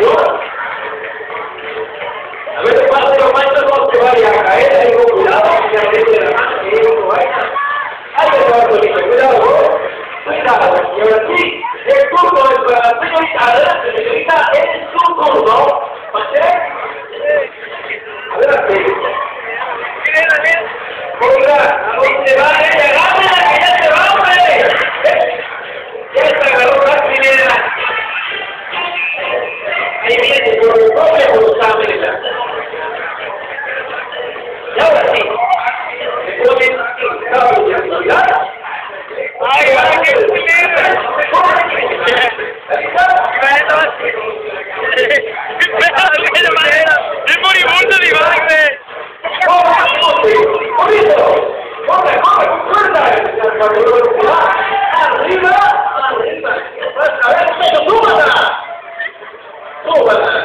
A ver, pase los manchos, no se vaya a caer, ahí con cuidado, que se de la mano, que no vaya. Ahí que va solito, cuidado, cuidado. Y ahora sí, el turno es para la señorita, adelante, señorita, es su turno. ¿Pase? Adelante. Oiga, ¿a dónde va ella? ¡Agámela, que ya se va, hombre! Ya se agarró la primera. Ahí viene por el propio voluntad. Y ahora sí, se ponen cabos de actividad. ¡Ay, va, qué primera! ¡Es moribundo, mi madre! ¡Arriba! ¡Arriba! ¡A ver, súbala! ¡Súbala!